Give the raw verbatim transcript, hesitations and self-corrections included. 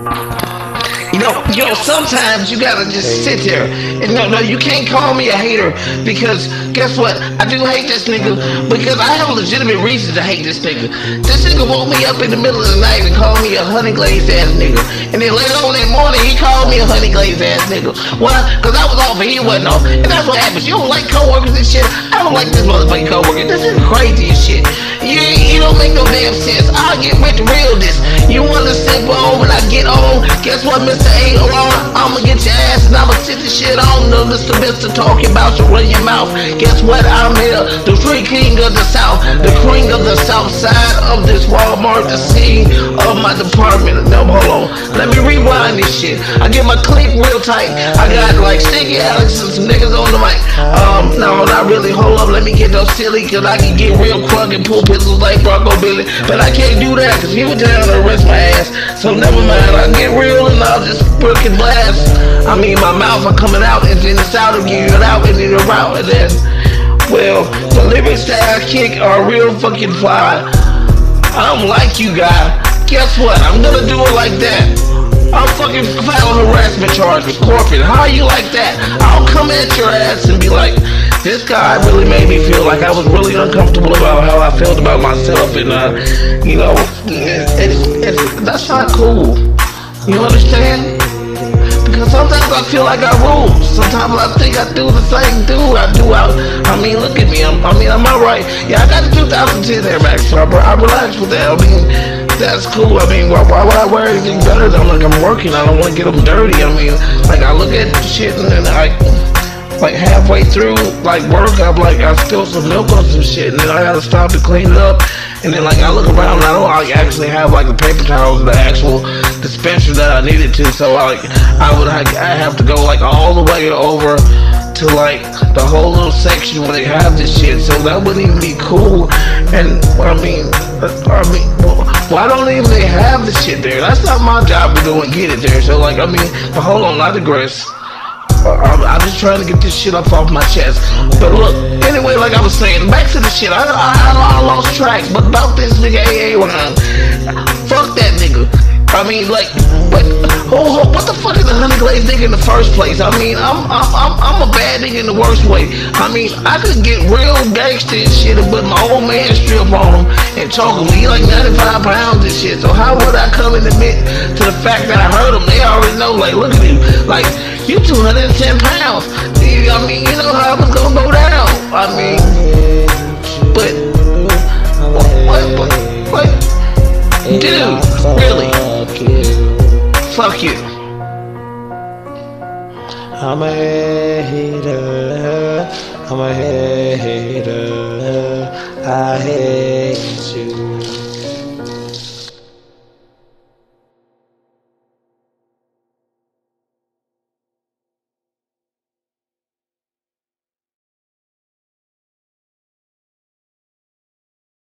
You know, you know, sometimes you gotta just sit there. And no, no, you can't call me a hater because guess what? I do hate this nigga because I have a legitimate reason to hate this nigga. This nigga woke me up in the middle of the night and called me a honey glazed ass nigga. And then later on that morning, he called me a honey glazed ass nigga. Why? Because I was off and he wasn't off. And that's what happens. You don't like coworkers and shit. I don't like this motherfucking coworker. This is crazy as shit. You, you don't make no damn sense. I'll get with the realness. You wanna sit on when I get on? Guess what, Mister Ain't Alone? I'ma get your ass and I'ma sit the shit on. No, Mister Mister talking about you run your mouth. Guess what? I'm here, the free king of the South, the king of the South side of this Walmart, the scene of my department. No, hold on. Let me rewind this shit. I get my clique real tight. I got like Sticky Alex and some niggas on the mic. Um, no, not really. Hold up. Let me get no silly, cause I can get real crunk and pull pistols like Bronco Billy. But I can't do that, cause he was down to arrest my ass. So never mind. I'll get real and I'll just freaking blast. I mean, my mouth are coming out and then it's out of you and out and then around and then, well, the lyrics that I kick are real fucking fly. I don't like you, guy. Guess what? I'm gonna do it like that. I'll fucking file a harassment charge with corporate. How you like that? I'll come at your ass and be like, this guy really made me feel like I was really uncomfortable about how I felt about myself, and uh, you know, it, it, it, that's not cool. You understand? Because sometimes I feel like I rule. Sometimes I think I do the same dude I do out. I mean, look at me. I'm, I mean, I'm alright. Yeah, I got the two thousand ten Air Max, so I, I relax with that. I mean, that's cool. I mean, why, why would I wear anything better than like I'm working? I don't want to get them dirty. I mean, like I look at shit and then I, like halfway through like work, I'm like I spilled some milk on some shit, and then I gotta stop to clean it up. And then like I look around and I don't like actually have like the paper towels, the actual dispenser that I needed to. So I, like I would like, I have to go like all the way over to like the whole little section where they have this shit. So that wouldn't even be cool. And I mean, I mean, why don't even they have the shit there? That's not my job to go and get it there. So like I mean, but hold on, I digress. I'm, I'm just trying to get this shit up off my chest. But look, anyway, like I was saying, back to the shit. I, I, I lost track, but about this nigga A A Ron, fuck that nigga. I mean, like, what? Oh, what the fuck is a honey glazed nigga in the first place? I mean, I'm, I'm, I'm, I'm a bad nigga in the worst way. I mean, I could get real gangster and shit and put my old man strip on him and choke him. He like ninety-five pounds and shit. So how would I come and admit to the fact that I hurt him? They already know. Like, look at him. Like, you two hundred ten pounds. I mean, you know how it was gonna go down. I mean, but what, what, what, dude, really? Fuck you. I'm a hater. I'm a hater. I hate.